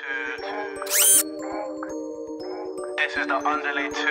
This is the underlay 2.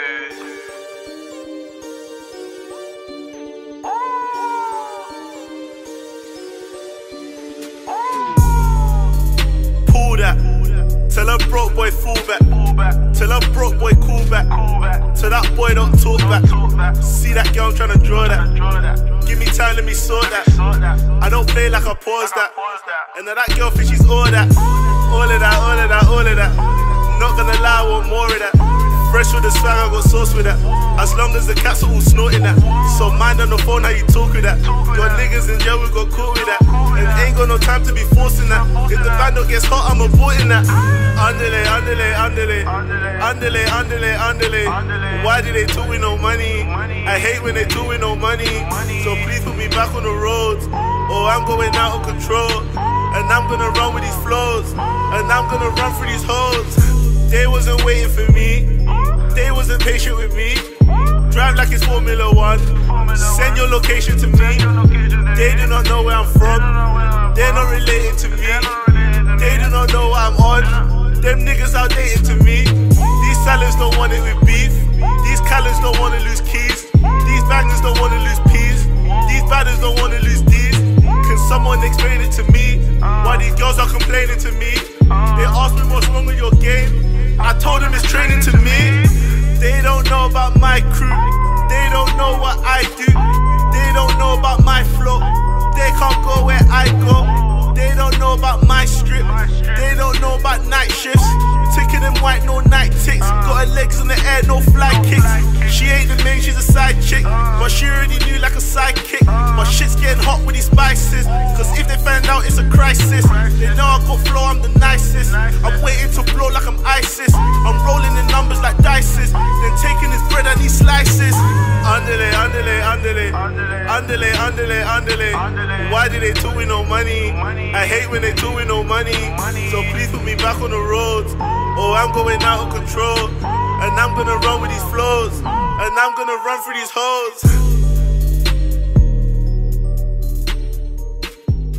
Pull that. Tell a broke boy fall back. Tell a broke boy call back. Tell that boy don't talk back. See that girl tryna draw that. Give me time, let me sort that. I don't play like I pause that. And now that girl thinks she's all that. All of that, all of that, all of that. Not gonna lie, I want more of that. Fresh with the swag, I got sauce with that. As long as the cats are all snorting that. So mind on the phone how you talk with that. Got niggas in jail, we got caught with that. And ain't got no time to be forcing that. If the band gets hot, I'm aborting that. Underlay, underlay, underlay. Underlay, underlay, underlay. Why do they talk with no money? I hate when they talk with no money. So please put me back on the roads, or I'm going out of control. And I'm gonna run with these flows, and I'm gonna run through these hoes. They wasn't waiting for me, they wasn't patient with me. Drive like it's Formula 1, send your location to me. They do not know where I'm from, they're not related to me. They do not know what I'm on, them niggas outdated to me. These salads don't want it with beef, these callers don't wanna lose keys. These bangers don't wanna lose peas, these badders don't wanna lose D's. Can someone explain it to me? Why these girls are complaining to me? They ask me what's wrong with your game, I told them it's training to me. They don't know about my crew, they don't know what I do. They don't know about my flow, they can't go where I go. They don't know about my strip, they don't know about night shifts. Ticking them white, no night ticks. Got her legs in the air, no fly kicks. She ain't the main, she's a side chick, but she already knew like a sidekick. My shit's getting hot with these spices, cause if they find out it's a crisis. They know I got flow, I'm the nicest. I'm waiting to blow like I'm ISIS. I'm rolling in numbers like dices, then taking his bread and these slices. Underlay, underlay, underlay. Underlay, underlay, underlay. Why do they talk with no money? I hate when they talk with no money. So please put me back on the roads, or I'm going out of control. And I'm gonna run with these flows, and I'm gonna run through these hoes.